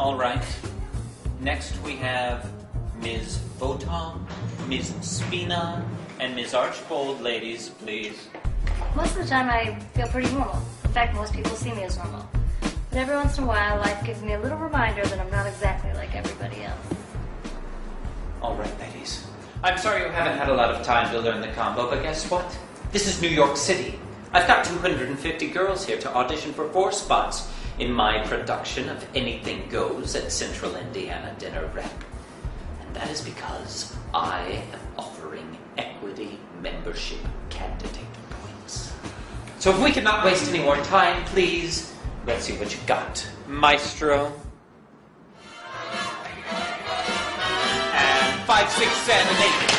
All right. Next we have Ms. Voton, Ms. Spina, and Ms. Archbold. Ladies, please. Most of the time I feel pretty normal. In fact, most people see me as normal. But every once in a while, life gives me a little reminder that I'm not exactly like everybody else. All right, ladies. I'm sorry you haven't had a lot of time to learn the combo, but guess what? This is New York City. I've got 250 girls here to audition for 4 spots in my production of Anything Goes at Central Indiana Dinner Rep. And that is because I am offering equity membership candidate points. So if we could not waste any more time, please, let's see what you got. Maestro. And 5, 6, 7, 8.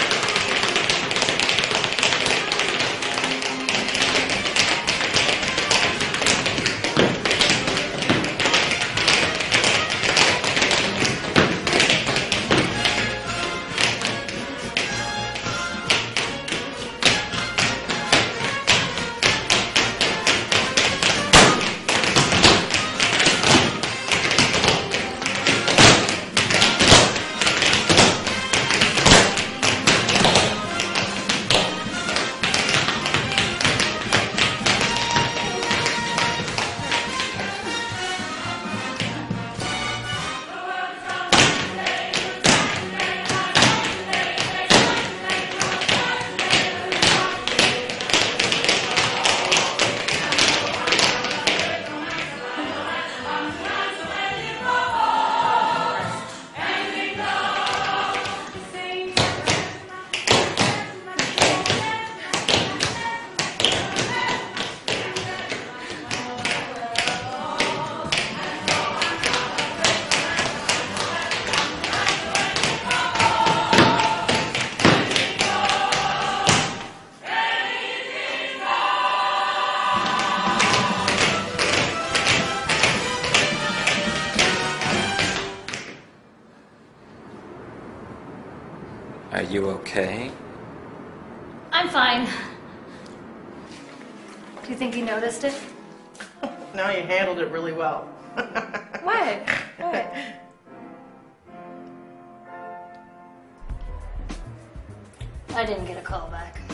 Are you okay? I'm fine. Do you think you noticed it? No, you handled it really well. What? What? I didn't get a call back.